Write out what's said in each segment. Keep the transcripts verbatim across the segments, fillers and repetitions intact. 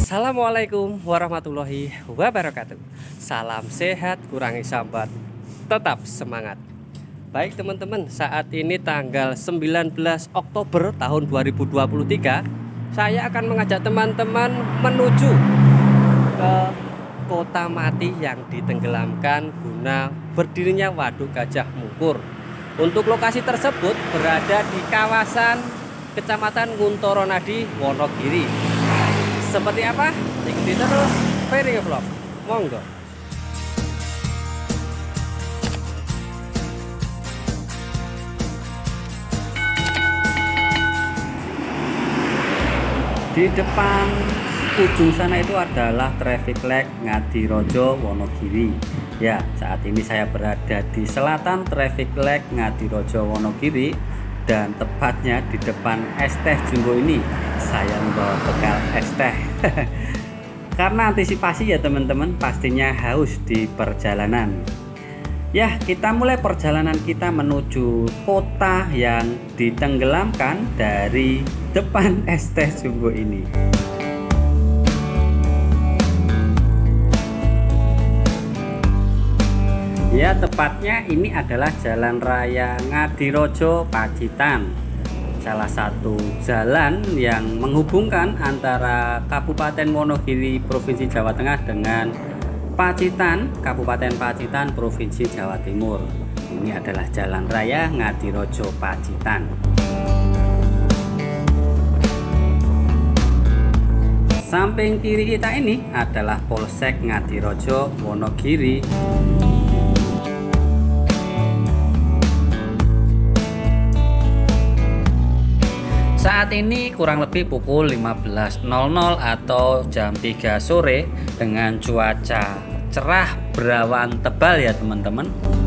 Assalamualaikum warahmatullahi wabarakatuh. Salam sehat, kurangi sambat, tetap semangat. Baik teman-teman, saat ini tanggal sembilan belas Oktober tahun dua ribu dua puluh tiga, saya akan mengajak teman-teman menuju ke kota mati yang ditenggelamkan guna berdirinya Waduk Gajah Mungkur. Untuk lokasi tersebut berada di kawasan Kecamatan Nguntoronadi, Wonogiri. Seperti apa? Ikuti terus Fairing Vlog. Monggo. Di depan ujung sana itu adalah traffic light Ngadirojo, Wonogiri. Ya, saat ini saya berada di selatan traffic light Ngadirojo, Wonogiri. Dan tepatnya di depan es teh Jumbo ini saya membawa bekal es teh. Karena antisipasi ya teman-teman, pastinya haus di perjalanan. Ya, kita mulai perjalanan kita menuju kota yang ditenggelamkan dari depan es teh Jumbo ini. Ya, tepatnya ini adalah Jalan Raya Ngadirojo Pacitan, salah satu jalan yang menghubungkan antara Kabupaten Wonogiri Provinsi Jawa Tengah dengan Pacitan, Kabupaten Pacitan Provinsi Jawa Timur. Ini adalah Jalan Raya Ngadirojo Pacitan. Samping kiri kita ini adalah Polsek Ngadirojo Wonogiri. Saat ini kurang lebih pukul lima belas nol nol atau jam tiga sore dengan cuaca cerah berawan tebal ya teman-teman.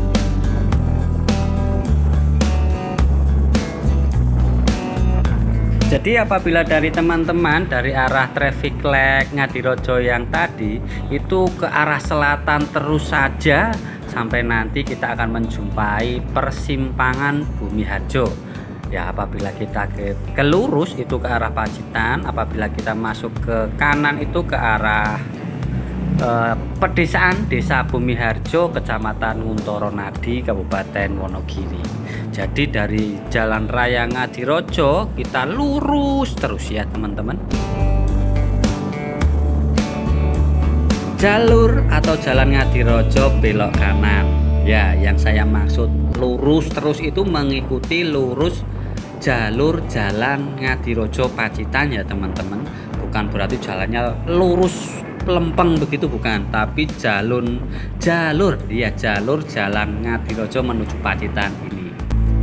Jadi apabila dari teman-teman dari arah traffic light Ngadirojo yang tadi itu ke arah selatan terus saja sampai nanti kita akan menjumpai persimpangan Bumi Harjo. Ya, apabila kita ke, ke lurus itu ke arah Pacitan, apabila kita masuk ke kanan itu ke arah eh, pedesaan Desa Bumi Harjo, Kecamatan Nguntoronadi, Kabupaten Wonogiri. Jadi dari Jalan Raya Ngadirojo kita lurus terus ya teman-teman. Jalur atau Jalan Ngadirojo belok kanan. Ya, yang saya maksud lurus terus itu mengikuti lurus jalur Jalan Ngadirojo Pacitan ya teman-teman. Bukan berarti jalannya lurus pelempeng begitu, bukan, tapi jalur jalur ya jalur Jalan Ngadirojo menuju Pacitan ini.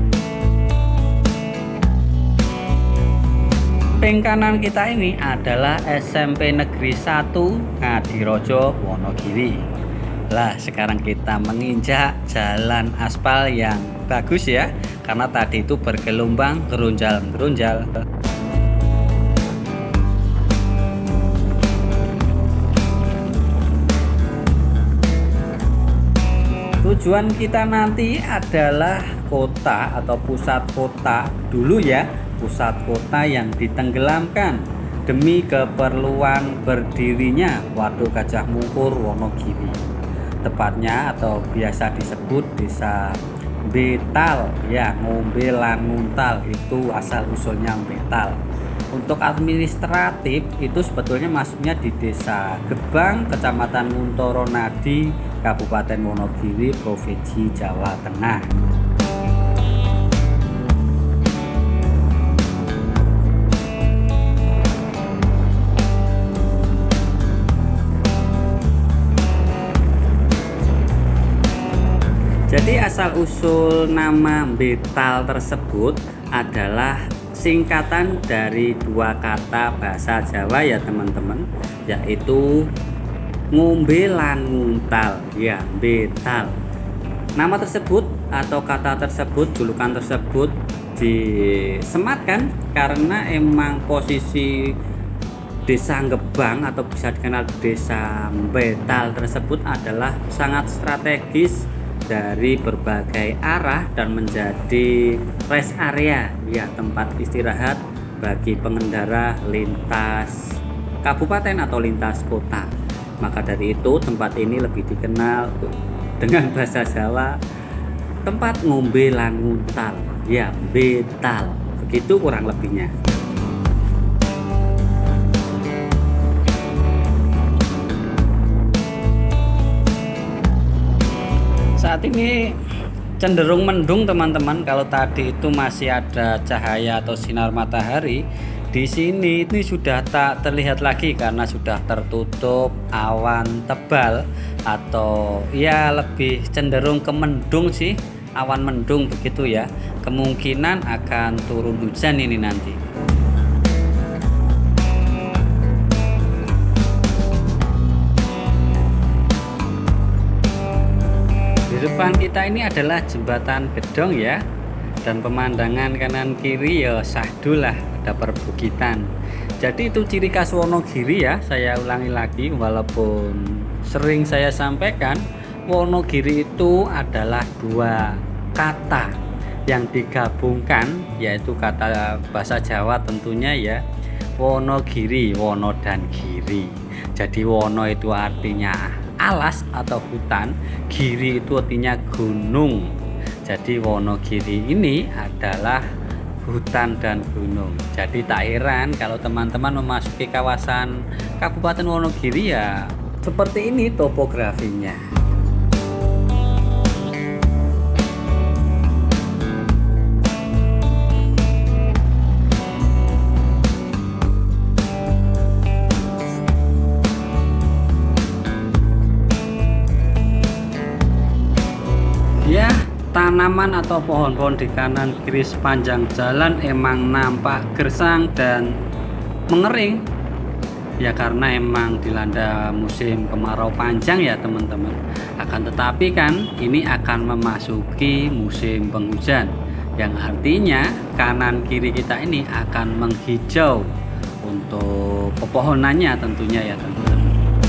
Samping kanan kita ini adalah S M P Negeri satu Ngadirojo Wonogiri. Lah, sekarang kita menginjak jalan aspal yang bagus ya, karena tadi itu bergelombang gerunjal-gerunjal. Tujuan kita nanti adalah kota atau pusat kota dulu ya, pusat kota yang ditenggelamkan demi keperluan berdirinya Waduk Gajah Mungkur Wonogiri. Tepatnya atau biasa disebut Desa Betal ya, ngombe lan nguntal itu asal usulnya Betal. Untuk administratif itu sebetulnya masuknya di Desa Gebang, Kecamatan Nguntoronadi, Kabupaten Wonogiri, Provinsi Jawa Tengah. Jadi asal usul nama Betal tersebut adalah singkatan dari dua kata bahasa Jawa ya teman-teman, yaitu ngombe lan nguntal ya, Betal. Nama tersebut atau kata tersebut, julukan tersebut disematkan karena emang posisi Desa Gebang atau bisa dikenal Desa Betal tersebut adalah sangat strategis dari berbagai arah dan menjadi rest area ya, tempat istirahat bagi pengendara lintas kabupaten atau lintas kota. Maka dari itu tempat ini lebih dikenal dengan bahasa Jawa tempat ngombe languntal, ya betal, begitu kurang lebihnya. Saat ini cenderung mendung teman-teman. Kalau tadi itu masih ada cahaya atau sinar matahari, di sini ini sudah tak terlihat lagi karena sudah tertutup awan tebal, atau ya lebih cenderung ke mendung sih, awan mendung begitu ya. Kemungkinan akan turun hujan ini nanti. Di depan kita ini adalah jembatan gedong ya, dan pemandangan kanan kiri ya sahdu lah, ada perbukitan. Jadi itu ciri khas Wonogiri ya, saya ulangi lagi walaupun sering saya sampaikan, Wonogiri itu adalah dua kata yang digabungkan, yaitu kata bahasa Jawa tentunya ya, Wonogiri, Wono dan Giri. Jadi Wono itu artinya alas atau hutan, Giri itu artinya gunung. Jadi Wonogiri ini adalah hutan dan gunung. Jadi tak heran kalau teman-teman memasuki kawasan Kabupaten Wonogiri ya seperti ini topografinya. Ya, tanaman atau pohon-pohon di kanan kiri sepanjang jalan emang nampak gersang dan mengering ya, karena emang dilanda musim kemarau panjang ya teman-teman. Akan tetapi kan ini akan memasuki musim penghujan, yang artinya kanan kiri kita ini akan menghijau untuk pepohonannya tentunya ya teman-teman.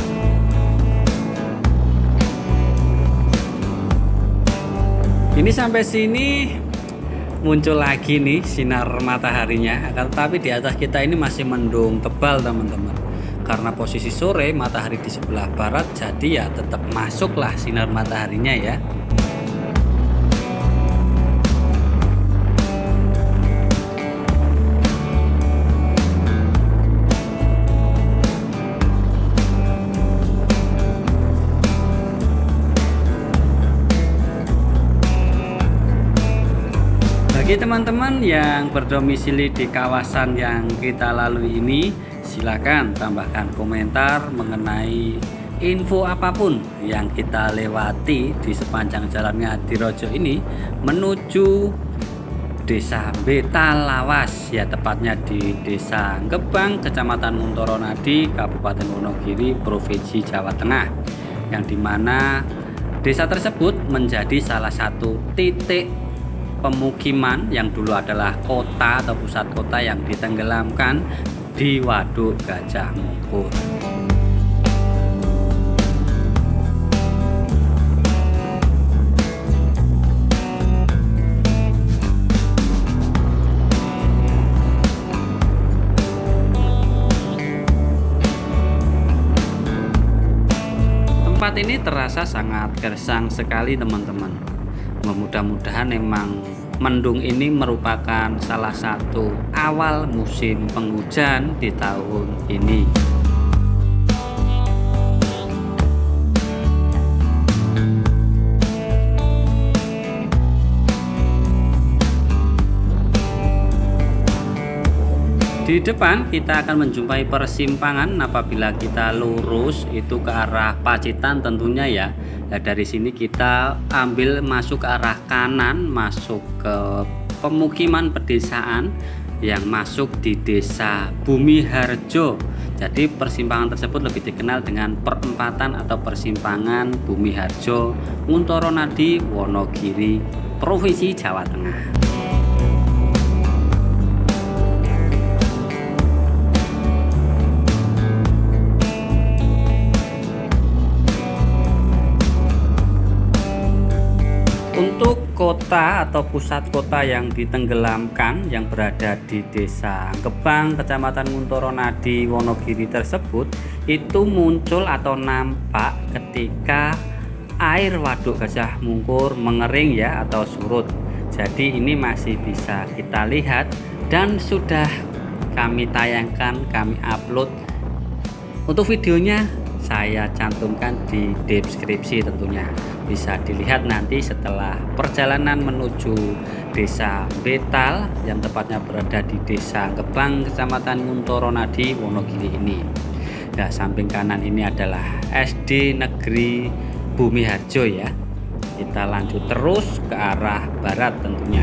Ini sampai sini muncul lagi nih sinar mataharinya, akan tetapi di atas kita ini masih mendung tebal teman-teman. Karena posisi sore, matahari di sebelah barat, jadi ya tetap masuklah sinar mataharinya ya. Bagi teman-teman yang berdomisili di kawasan yang kita lalui ini, silakan tambahkan komentar mengenai info apapun yang kita lewati di sepanjang jalannya Adirojo ini menuju Desa Betalawas ya, tepatnya di Desa Gebang, Kecamatan Muntoronadi, Kabupaten Wonogiri, Provinsi Jawa Tengah, yang dimana desa tersebut menjadi salah satu titik pemukiman yang dulu adalah kota atau pusat kota yang ditenggelamkan di Waduk Gajah Mungkur. Tempat ini terasa sangat gersang sekali teman-teman. Mudah-mudahan memang mendung ini merupakan salah satu awal musim penghujan di tahun ini. Di depan kita akan menjumpai persimpangan. Apabila kita lurus itu ke arah Pacitan tentunya ya. Nah, dari sini kita ambil masuk ke arah kanan, masuk ke pemukiman pedesaan yang masuk di Desa Bumi Harjo. Jadi persimpangan tersebut lebih dikenal dengan perempatan atau persimpangan Bumi Harjo, Muntoronadi, Wonogiri, Provinsi Jawa Tengah. Untuk kota atau pusat kota yang ditenggelamkan yang berada di Desa Gebang, Kecamatan Nguntaranadi, Wonogiri tersebut itu muncul atau nampak ketika air Waduk Gajah Mungkur mengering ya atau surut. Jadi ini masih bisa kita lihat dan sudah kami tayangkan, kami upload. Untuk videonya saya cantumkan di deskripsi, tentunya bisa dilihat nanti setelah perjalanan menuju Desa Betal yang tepatnya berada di Desa Gebang, Kecamatan Nguntaranadi, Wonogiri ini. Nah, samping kanan ini adalah S D Negeri Bumiharjo ya. Kita lanjut terus ke arah barat tentunya.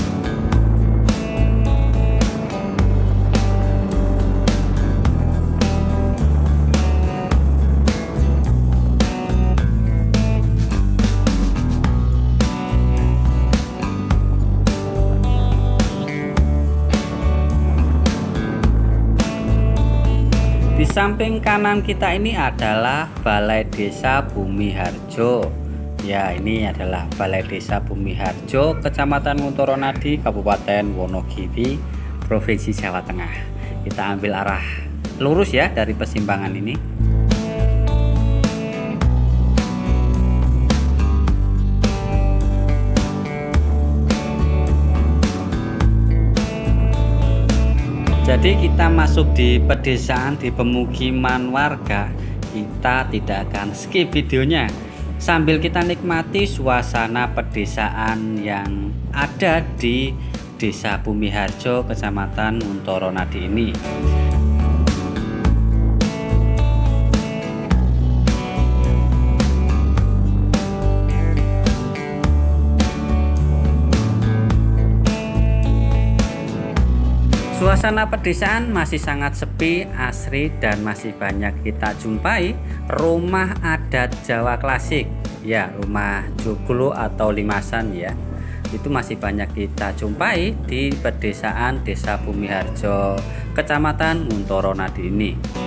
Di samping kanan kita ini adalah Balai Desa Bumiharjo. Ya, ini adalah Balai Desa Bumiharjo, Kecamatan Nguntaranadi, Kabupaten Wonogiri, Provinsi Jawa Tengah. Kita ambil arah lurus ya dari persimpangan ini. Jadi kita masuk di pedesaan, di pemukiman warga. Kita tidak akan skip videonya, sambil kita nikmati suasana pedesaan yang ada di Desa Bumiharjo, Kecamatan Nguntaranadi ini. Suasana pedesaan masih sangat sepi, asri, dan masih banyak kita jumpai rumah adat Jawa klasik. Ya, rumah joglo atau limasan ya. Itu masih banyak kita jumpai di pedesaan Desa Bumiharjo, Kecamatan Nguntaranadi ini.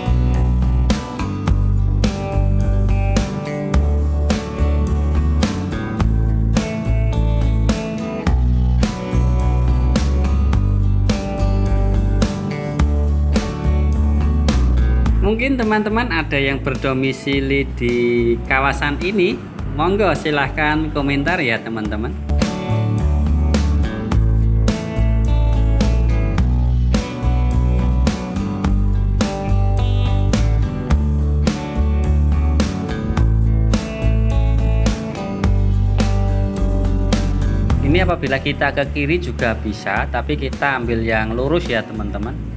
Mungkin teman-teman ada yang berdomisili di kawasan ini, monggo silahkan komentar ya teman-teman. Ini apabila kita ke kiri juga bisa, tapi kita ambil yang lurus ya teman-teman.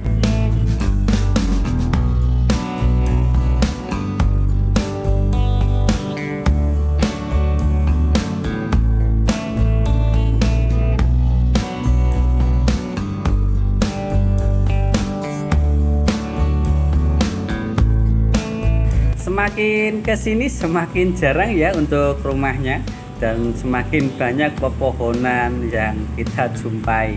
Semakin kesini semakin jarang ya untuk rumahnya, dan semakin banyak pepohonan yang kita jumpai.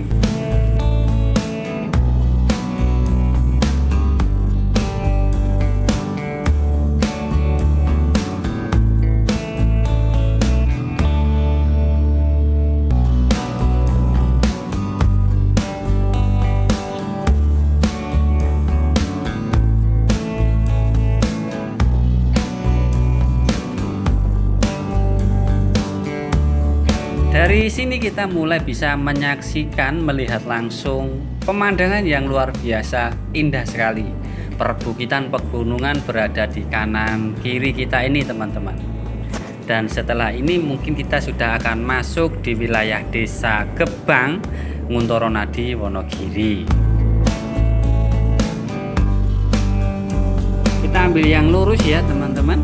Dari sini kita mulai bisa menyaksikan, melihat langsung pemandangan yang luar biasa, indah sekali. Perbukitan pegunungan berada di kanan kiri kita ini teman-teman. Dan setelah ini mungkin kita sudah akan masuk di wilayah Desa Gebang, Nguntaranadi, Wonogiri. Kita ambil yang lurus ya teman-teman.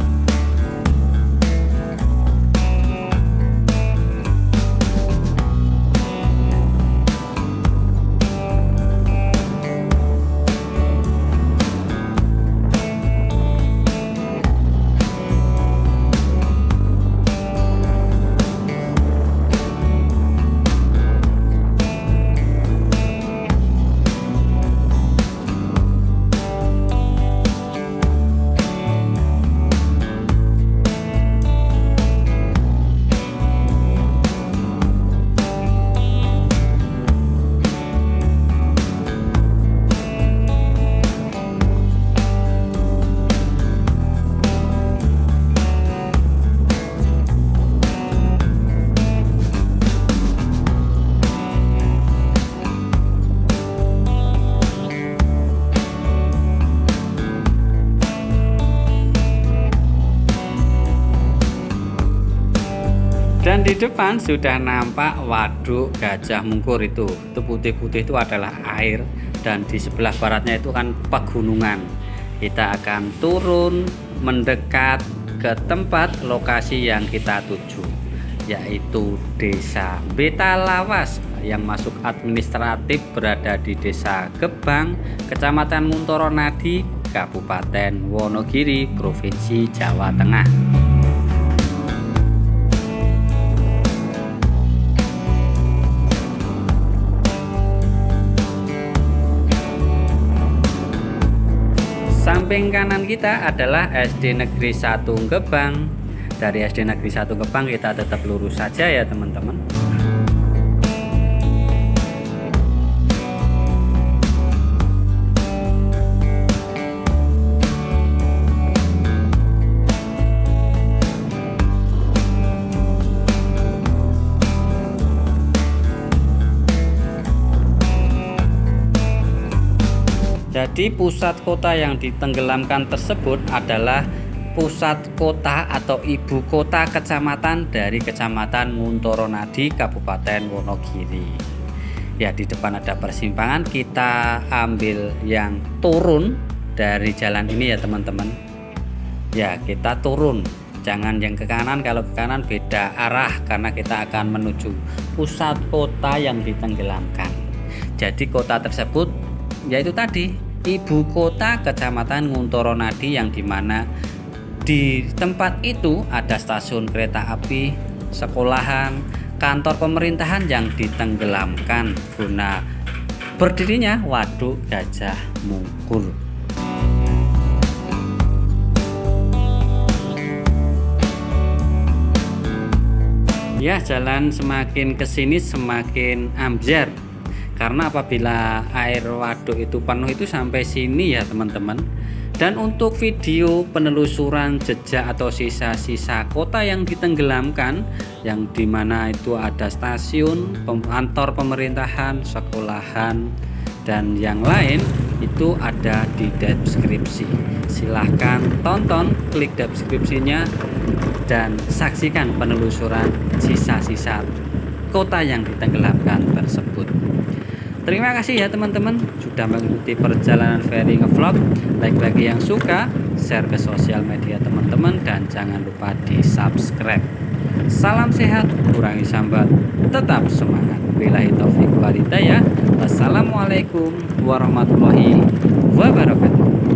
Dan di depan sudah nampak waduk Gajah Mungkur itu. Itu putih-putih itu adalah air, dan di sebelah baratnya itu kan pegunungan. Kita akan turun mendekat ke tempat lokasi yang kita tuju, yaitu Desa Betalawas yang masuk administratif berada di Desa Gebang, Kecamatan Nguntoronadi, Kabupaten Wonogiri, Provinsi Jawa Tengah. Samping kanan kita adalah S D Negeri satu Gebang. Dari S D Negeri satu Gebang kita tetap lurus saja ya teman-teman. Jadi pusat kota yang ditenggelamkan tersebut adalah pusat kota atau ibu kota kecamatan dari Kecamatan Nguntoronadi, Kabupaten Wonogiri. Ya, di depan ada persimpangan, kita ambil yang turun dari jalan ini ya teman-teman. Ya, kita turun, jangan yang ke kanan, kalau ke kanan beda arah karena kita akan menuju pusat kota yang ditenggelamkan. Jadi kota tersebut yaitu tadi ibu kota Kecamatan Nguntoronadi, yang dimana di tempat itu ada stasiun kereta api, sekolahan, kantor pemerintahan yang ditenggelamkan guna berdirinya waduk Gajah Mungkur. Ya, jalan semakin kesini semakin ambyar. Karena apabila air waduk itu penuh itu sampai sini ya teman-teman. Dan untuk video penelusuran jejak atau sisa-sisa kota yang ditenggelamkan, yang dimana itu ada stasiun, kantor pemerintahan, sekolahan, dan yang lain, itu ada di deskripsi. Silahkan tonton, klik deskripsinya, dan saksikan penelusuran sisa-sisa kota yang ditenggelamkan tersebut. Terima kasih ya teman-teman sudah mengikuti perjalanan Ferry Ngevlog. Like bagi yang suka, share ke sosial media teman-teman, dan jangan lupa di subscribe. Salam sehat, kurangi sambat, tetap semangat. Billahi taufiq wal hidayah. Wassalamualaikum warahmatullahi wabarakatuh.